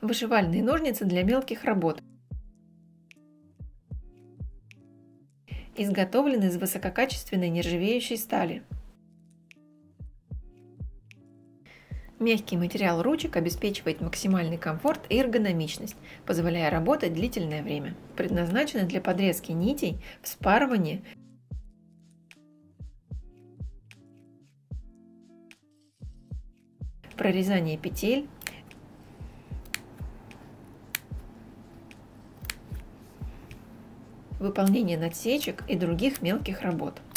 Вышивальные ножницы для мелких работ. Изготовлены из высококачественной нержавеющей стали. Мягкий материал ручек обеспечивает максимальный комфорт и эргономичность, позволяя работать длительное время. Предназначены для подрезки нитей, вспарывания, прорезания петель, выполнения надсечек и других мелких работ.